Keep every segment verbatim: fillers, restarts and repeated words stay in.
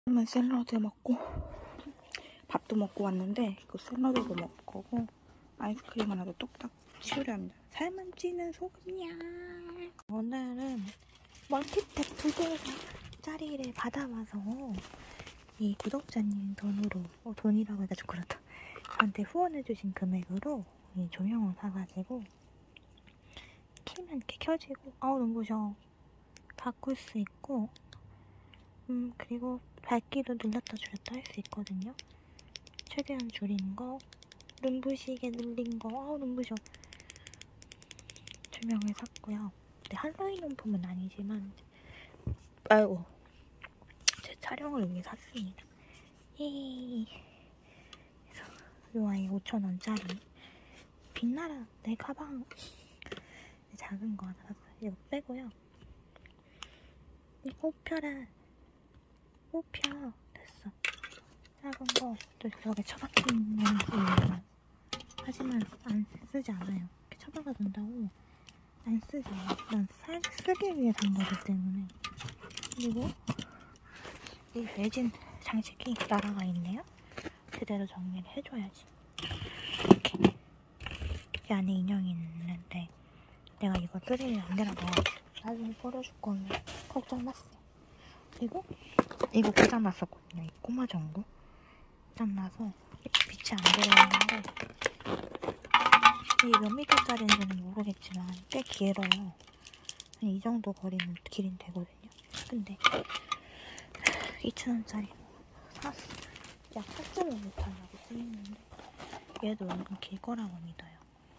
그러면 샐러드 먹고 밥도 먹고 왔는데 그 샐러드도 먹을 거고 아이스크림 하나도 뚝딱 치우려 합니다. 살만 찌는 소금이야. 오늘은 멀티탭 두 개짜리를 받아와서 이 구독자님 돈으로 어, 돈이라고 하니까 좀 그렇다. 저한테 후원해주신 금액으로 이 조명을 사가지고 키면 이렇게 켜지고 아우 눈부셔 바꿀 수 있고 음 그리고 밝기도 눌렀다 줄였다 할 수 있거든요. 최대한 줄인 거, 눈부시게 늘린 거, 아우 눈부셔. 조명을 샀고요. 근데 할로윈 용품은 아니지만 아이고 제 촬영을 위해 샀습니다. 헤이. 그래서 요 아이 오천 원짜리 빛나라 내 가방 작은 거 하나 샀어요. 이거 빼고요. 이거 펴라 뽑혀 됐어. 작은 거 또 저렇게 처박히는 이유만 하지만 안 쓰지 않아요. 이렇게 처박아 둔다고 안 쓰지 않아요. 난 사, 쓰기 위해 산 거기 때문에. 그리고 이 매진 장식이 날아가 있네요. 제대로 정리를 해줘야지. 이렇게 이 안에 인형이 있는데 내가 이거 쓰레기를 안 내려가 나중에 버려줄 거면 걱정났어요. 그리고 이거 고장났었거든요. 이 꼬마 전구 고장나서 빛이 안 들어오는데 이게 몇 미터짜리인지는 모르겠지만 꽤 길어요. 한 이 정도 거리는 길인 되거든요. 근데 이천 원짜리 샀어. 약 사 점 오 미터라고 쓰이는데 얘도 은근 길 거라고 믿어요.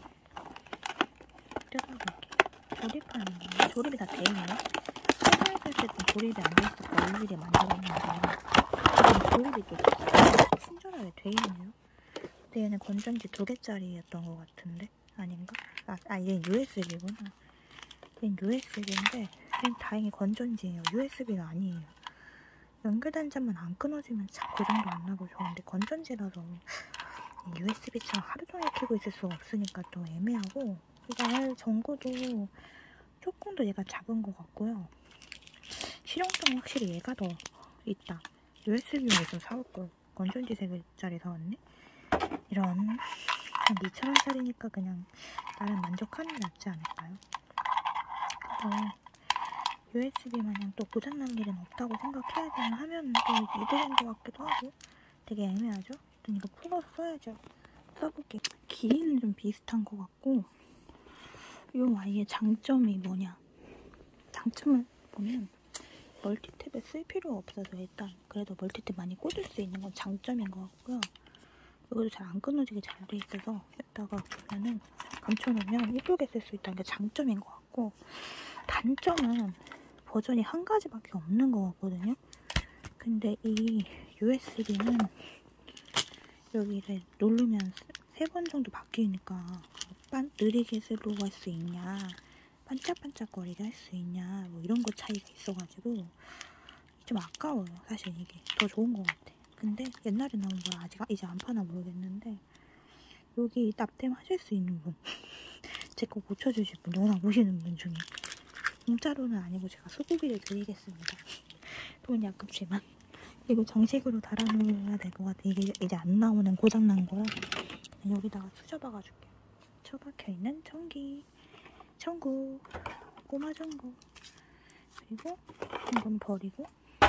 뜯어볼게. 조립하는 거예요. 조립이 다 돼있네요. 회사했을 때도 조립이 안 돼있었고 일일이 만들었는데 지금 조립이 또 친절하게 돼있네요. 근데 얘는 건전지 두 개짜리였던 것 같은데 아닌가? 아, 아 얘는 유에스비구나. 얘는 유에스비인데 얘는 다행히 건전지예요. 유에스비가 아니에요. 연결단자만 안 끊어지면 참 고장도 안 나고 좋은데 건전지라서 유에스비처럼 하루 종일 켜고 있을 수가 없으니까 또 애매하고 이거 전구도 조금 더 얘가 작은 것 같고요. 실용성은 확실히 얘가 더 있다. 유에스비용을 좀 사올걸. 건전지 세 개짜리 사왔네? 이런 한 이천 원짜리니까 그냥 나름 만족하는 게 낫지 않을까요? 그래서 유에스비 마냥 또 고장난 일은 없다고 생각해야 되나 하면 또 이도된 것 같기도 하고 되게 애매하죠? 일단 이거 풀어서 써야죠. 써볼게. 길이는 좀 비슷한 것 같고 이 아이의 장점이 뭐냐? 장점을 보면 멀티탭에 쓸 필요가 없어서 일단 그래도 멀티탭 많이 꽂을 수 있는 건 장점인 것 같고요. 이것도 잘 안 끊어지게 잘 돼 있어서 여기다가 보면은 감춰놓으면 예쁘게 쓸 수 있다는 게 장점인 것 같고 단점은 버전이 한 가지밖에 없는 것 같거든요. 근데 이 유에스비는 여기를 누르면 세 번 정도 바뀌니까 빤 느리게 슬로우 할 수 있냐 반짝반짝거리게 할 수 있냐 뭐 이런 거 차이가 있어가지고 좀 아까워요. 사실 이게 더 좋은 것 같아. 근데 옛날에 나온 걸 아직 이제 안 파나 모르겠는데 여기 납땜 하실 수 있는 분 제 거 고쳐주실 분 워낙 보시는 분 중에 공짜로는 아니고 제가 수고비를 드리겠습니다. 돈이 아깝지만 이거 정식으로 달아놓아야 될 것 같아. 이게 이제 안 나오는 고장난 거라 여기다가 수저박아 줄게요. 처박혀있는 전기 전구 꼬마 전구 그리고 이건 버리고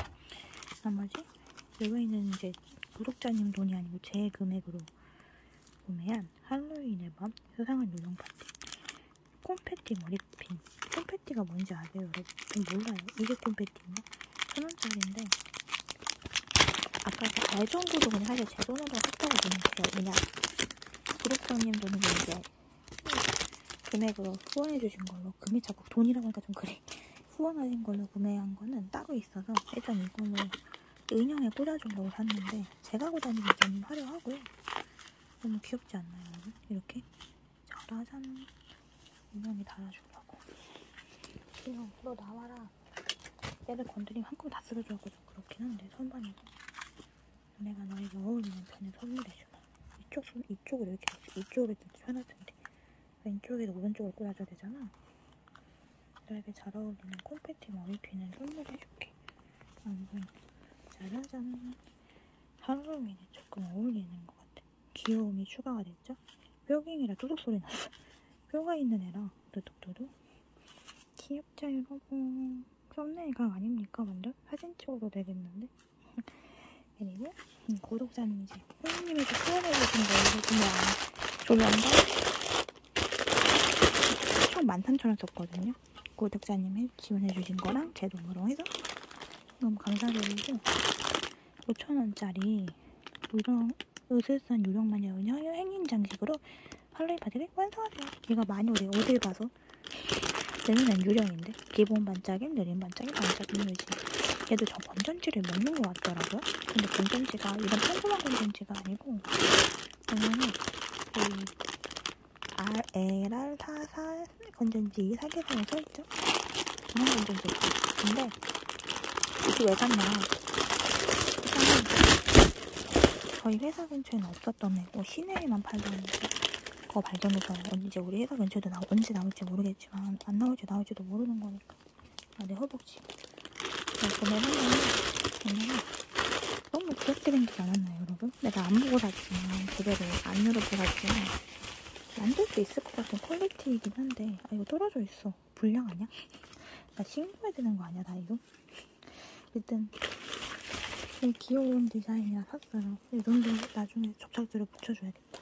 나머지 여기는 이제 구독자님 돈이 아니고 제 금액으로 구매한 할로윈의 밤 세상을 요정 파티 콘페티 머리핀. 콘페티가 뭔지 아세요 여러분? 몰라요. 이게 콘페티인가? 천 원짜리인데 아까 그 알전구도 그냥 사실 제 돈으로 샀다고 보면 돼요. 그냥 구독자님 돈으로 이제 금액으로 후원해주신 걸로 금액 자꾸 돈이라고 하니까 좀 그래. 후원하신 걸로 구매한 거는 따로 있어서 일단 이거는 인형에 꽂아주려고 샀는데 제가 하고 다니기 좀 화려하고요. 너무 귀엽지 않나요 여러분? 이렇게 짜라잔 인형에 달아주려고. 인형 너 나와라. 얘를 건드리면 한꺼번에 다 쓰러져갖고 좀 그렇긴 한데 선반이고 내가 너에게 어울리는 편을 선물해주마. 이쪽 손 이쪽으로 이렇게 했지. 이쪽으로 했지 편할 텐데 왼쪽에서 오른쪽으로 꽂아줘야 되잖아. 너에게 잘 어울리는 콘페티 머리핀을 선물해줄게. 안 보여. 자 짜자잔. 할로윈에 조금 어울리는 것 같아. 귀여움이 추가가 됐죠? 뼈갱이라 뚜둑 소리 났어. 뼈가 있는 애라 뚜둑뚜둑. 귀엽죠 여러분. 썸네일각 아닙니까 완전? 사진 찍어도 되겠는데? 그리고 음, 구독자님 이제 호영님에게 후원해주신 거 이거 그냥 조명과 총 만 삼천 원 썼거든요. 구독자님이 지원해주신 거랑 제 돈으로 해서 너무 감사드리고 오천 원짜리 유령, 으스스한 유령마녀 행인 장식으로 할로윈 파티를 완성하세요. 얘가 많이 우리 어딜 가서 내 눈엔 유령인데 기본 반짝임, 느린 반짝임, 반짝임 유지. 얘도 저 건전지를 먹는 것 같더라고요. 근데 건전지가 이런 평범한 건전지가 아니고 왜냐면 이 알알 사십사 건전지 사계상에 써있죠? 그런 건전지. 근데 이게 왜 갔나? 일단은 저희 회사 근처에는 없었던 애고 시내에만 팔던 거 발견해서 이제 우리 회사 근처에도 나, 언제 나올지 모르겠지만 안 나올지 나올지도 모르는 거니까. 아, 내 허벅지. 구매했는데 왜냐면 너무 귀엽게 생기지 않았나요 여러분? 내가 안 보고 샀지만 제대로 안 열어보고 샀지만 만들 수 있을 것 같은 퀄리티이긴 한데 아 이거 떨어져 있어. 불량 아니야? 나 신고해야 되는 거 아니야 다 이거? 일단 이 귀여운 디자인이라 샀어요. 이 정도 나중에 접착제로 붙여줘야겠다.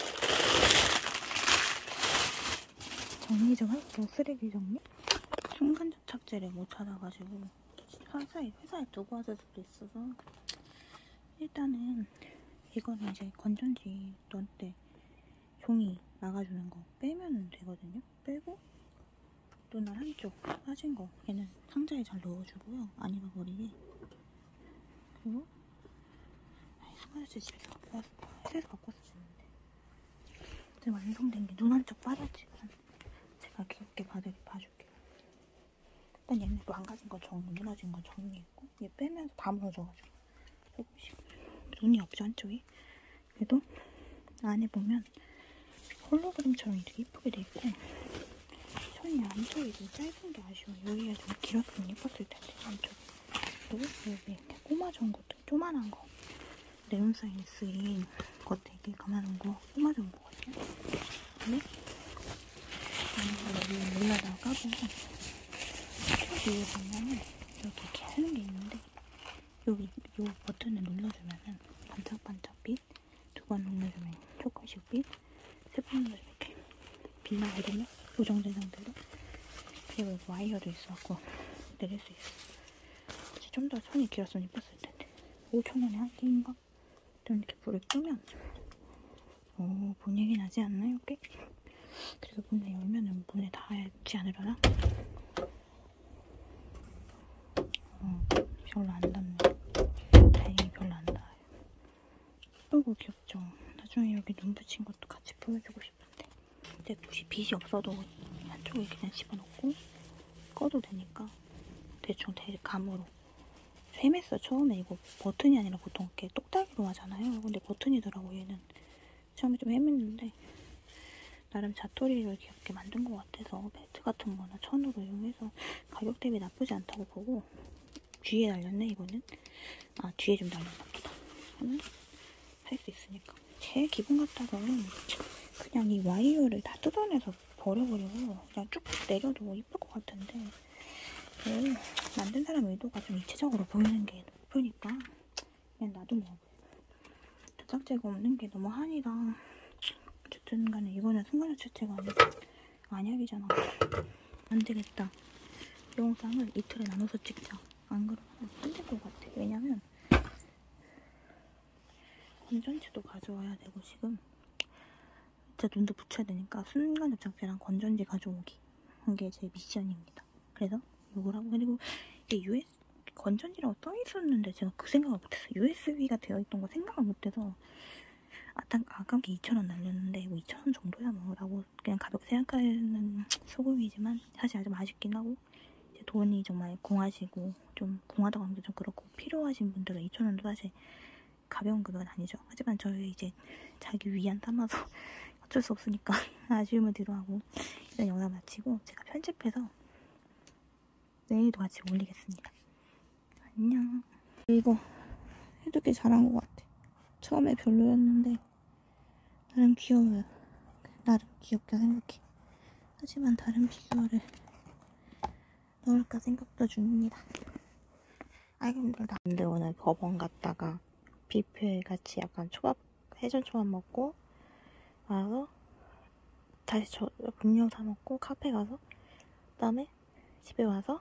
정리 좀 할게요. 쓰레기 정리? 순간 접착제를 못 찾아가지고 회사에, 회사에 두고 왔을 수도 있어서 일단은 이거는 이제 건전지 넣을 때 종이 막아주는 거 빼면 되거든요. 빼고 눈알 한쪽 빠진 거 얘는 상자에 잘 넣어주고요. 안 익어버리게. 그리고 승아저씨 집에서 갖고 왔어. 회사에서 갖고 왔었는데 이제 완성된 게 눈 한쪽 빠졌지만 제가 귀엽게 봐드, 봐줄게요. 일단 얘는 망가진 거 정리, 무너진 거 정리했고 얘 빼면서 다 무너져가지고 조금씩 눈이 없죠 한쪽이. 그래도 안에 보면 홀로그램처럼 이렇게 이쁘게 돼 있고 손이 안쪽이 좀 짧은 게 아쉬워. 여기가 좀 길었으면 예뻤을 텐데 안쪽이. 그리고 여기 이렇게 꼬마져온 것도 조만한 거 네온 사인이 쓰인 것 되게 가만한 거 꼬마져온 거거든요. 근데 여기 눌러다가 까보고 위에 보면은 이렇게 이렇게 하는 게 있는데 여기 요 버튼을 눌러주면은 반짝반짝빛, 두 번 눌러주면 조금씩 빛, 세 번 눌러주면 이렇게 빛 나거든요. 고정된 상태로. 그리고 와이어도 있어갖고 내릴 수 있어. 좀 더 손이 길었으면 이뻤을 텐데. 오천 원에 한 개인가? 좀 이렇게 불을 끄면 오 분위기 나지 않나요? 꽤? 그래서 문을 열면은 문에 닿지 않으려나? 어, 별로 안 닿네. 다행히 별로 안 닿아요. 너무 귀엽죠? 나중에 여기 눈 붙인 것도 같이 보여주고 싶은데 이제 굳이 빛이 없어도 한쪽에 그냥 집어넣고 꺼도 되니까 대충 대감으로 헤맸어. 처음에 이거 버튼이 아니라 보통 이렇게 똑딱이로 하잖아요. 근데 버튼이더라고 얘는. 처음에 좀 헤맸는데 나름 자토리를 귀엽게 만든 것 같아서 벨트 같은 거나 천으로 이용해서 가격 대비 나쁘지 않다고 보고. 뒤에 달렸네 이거는. 아 뒤에 좀 달렸나 보다. 하면 할 수 있으니까. 제 기분 같아서는 그냥 이 와이어를 다 뜯어내서 버려버리고 그냥 쭉 내려도 이쁠 것 같은데 네, 만든 사람 의도가 좀 입체적으로 보이는 게 높으니까 그냥 놔두려고. 접착제가 없는 게 너무 한이다. 어쨌든 간에 이거는 승관접착제가 아니고 안약이잖아. 안 되겠다. 영상을 이틀에 나눠서 찍자. 안 그러면 힘들 것 같아. 왜냐면 건전지도 가져와야 되고 지금 진짜 눈도 붙여야 되니까 순간접착제랑 건전지 가져오기. 이게 제 미션입니다. 그래서 이걸 하고 그리고 이게 유에스 건전지라고 써있었는데 제가 그 생각을 못했어요. 유에스비가 되어있던 거 생각을 못해서 아까, 아깝게 이천 원 날렸는데 뭐 이천 원 정도야 뭐 라고 그냥 가볍게 생각하는 소금이지만 사실 아주 아쉽긴 하고 이제 돈이 정말 궁하시고 좀 궁하다고 하는 게 좀 그렇고 필요하신 분들은 이천 원도 사실 가벼운 금액은 아니죠. 하지만 저희 이제 자기 위안 삼아서 어쩔 수 없으니까 아쉬움을 뒤로하고 일단 영상 마치고 제가 편집해서 내일도 같이 올리겠습니다. 안녕. 그리고 해두길 잘한 것 같아. 처음에 별로였는데 나름 귀여워요. 나름 귀엽게 생각해. 하지만 다른 피규어를 넣을까 생각도 중입니다. 아이고 힘들다. 근데 오늘 법원 갔다가 뷔페 같이 약간 초밥, 해전 초밥 먹고 와서 다시 저 음료 사 먹고 카페 가서 그 다음에 집에 와서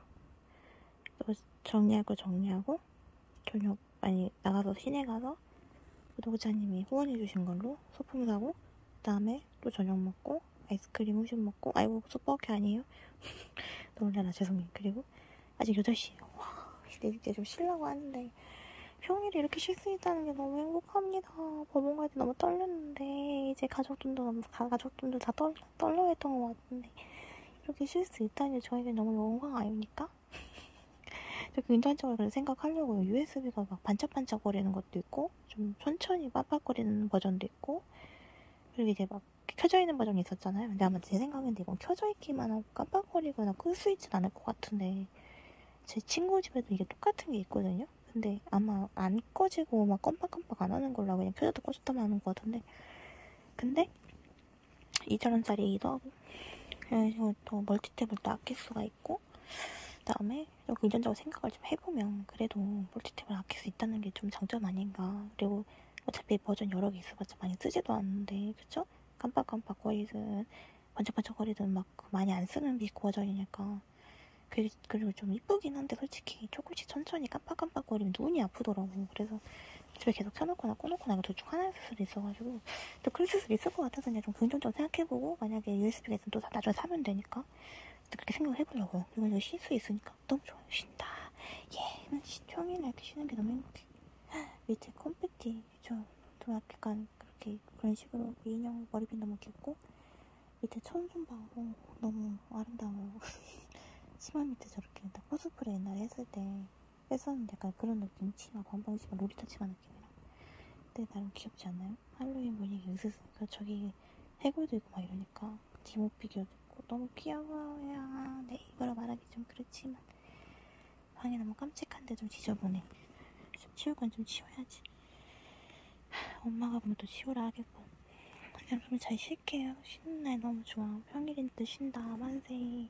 또 정리할 거 정리하고 저녁 아니 나가서 시내 가서 구독자님이 후원해 주신 걸로 소품 사고 그 다음에 또 저녁 먹고 아이스크림 후식 먹고 아이고 소포케 아니에요? 놀래라 죄송해요. 그리고 아직 여덟 시에요. 와 이제 좀 쉬려고 하는데 평일에 이렇게 쉴 수 있다는 게 너무 행복합니다. 법원 갈 때 너무 떨렸는데 이제 가족들도 너무 가족들도 다 떨, 떨려했던 것 같은데 이렇게 쉴 수 있다니 저에게 너무 영광 아닙니까? 저 근전적으로 생각하려고요. 유에스비가 막 반짝반짝거리는 것도 있고 좀 천천히 빡빡거리는 버전도 있고 그리고 이제 막 켜져 있는 버전이 있었잖아요. 근데 아마 제 생각인데 이건 켜져 있기만 하고 깜빡거리거나 끌 수 있진 않을 것 같은데 제 친구 집에도 이게 똑같은 게 있거든요. 근데 아마 안 꺼지고 막 깜빡깜빡 안 하는 걸로 그냥 켜졌다 꺼졌다만 하는 것 같은데 근데 이천 원짜리이기도 하고 그래서 또 멀티탭을 또 아낄 수가 있고 그 다음에 긍정적으로 생각을 좀 해보면 그래도 멀티탭을 아낄 수 있다는 게 좀 장점 아닌가. 그리고 어차피 버전 여러 개 있어봤자 많이 쓰지도 않는데 그쵸? 깜빡깜빡거리든 반짝반짝거리든 막 많이 안 쓰는 빅 버전이니까 그리고 좀 이쁘긴 한데 솔직히 조금씩 천천히 깜빡깜빡거리면 눈이 아프더라고. 그래서 집에 계속 켜놓거나 꺼놓거나 이거 둘 중 하나였을 수도 있어가지고 또 그럴 수도 있을 것 같아서 그냥 좀 긍정적으로 생각해보고 만약에 유에스비가 있으면 또 나중에 사면 되니까 그렇게 생각을 해보려고요. 그리고 이거 쉴 수 있으니까 너무 좋아요. 쉰다. 예, 난 종일 이렇게 쉬는 게 너무 행복해. 밑에 컴팩티 저 또 약간 그렇게 그런 식으로 인형 머리핀 너무 귀엽고 밑에 천 좀 봐. 어, 너무 아름다워요. 치마 밑에 저렇게 딱 코스프레 옛날에 했을 때 했었는데 약간 그런 느낌. 치마 반방 치마 로리타 치마 느낌이랑 근데 나름 귀엽지 않나요? 할로윈 분위기 으스스. 저기 해골도 있고 막 이러니까 디모 피규어도 있고 너무 귀여워요. 네 이거라 말하기 좀 그렇지만 방이 너무 깜찍한데 좀 지저분해. 좀 치울 건 좀 치워야지. 엄마가 보면 또 치우라 하겠고. 여러분 잘 쉴게요. 쉬는 날 너무 좋아. 평일인데 쉰다. 만세.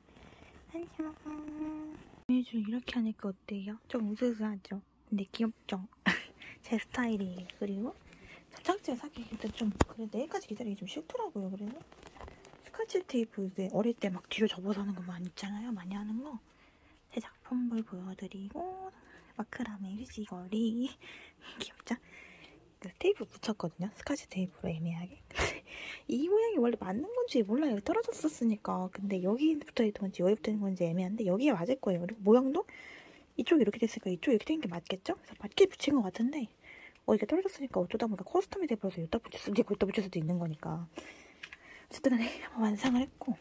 안녕. 매주 이렇게 하니까 어때요? 좀 우스스하죠? 근데 귀엽죠? 제 스타일이에요. 그리고 장착제 사기 일단 좀 그래 내일까지 기다리기 좀 싫더라고요. 그래서 스카치 테이프 이제 어릴 때 막 뒤로 접어서 하는 거 많이 있잖아요. 많이 하는 거. 제 작품을 보여드리고 마크라메 휴지거리 귀엽죠? 테이프 붙였거든요. 스카치 테이프로 애매하게. 근데 이 모양이 원래 맞는 건지 몰라요. 떨어졌었으니까. 근근데 여기 붙어있던 건지 여기 붙어있는 건지 애매한데 여기에 맞을 거예요. 그리고 모양도 이쪽이 이렇게 됐으니까 이쪽이 이렇게 된 게 맞겠죠? 그래서 맞게 붙인 것 같은데 어 이게 떨어졌으니까 어쩌다 보니까 커스텀이 돼버려서 여기다 붙일 수도 있고 여기다 붙일 수도 있는 거니까 어쨌든 간에 완성을 했고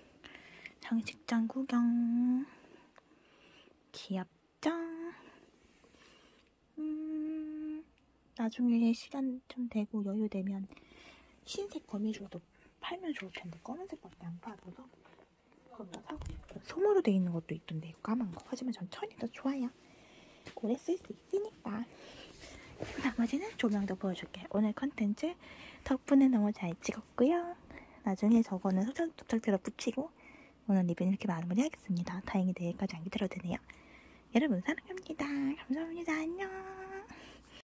장식장 구경 귀엽죠? 음... 나중에 시간 좀 되고 여유 되면 흰색 거미줄도 팔면 좋을 텐데 검은색밖에 안 팔아서 그거보다 사고 싶어요. 솜으로 돼 있는 것도 있던데 까만 거. 하지만 전 천이 더 좋아요. 오래 쓸 수 있으니까. 나머지는 조명도 보여줄게. 오늘 컨텐츠 덕분에 너무 잘 찍었고요. 나중에 저거는 속착제로 붙이고 오늘 리뷰는 이렇게 마무리하겠습니다. 다행히 내일까지 안 기다려도 되네요. 여러분 사랑합니다. 감사합니다. 안녕.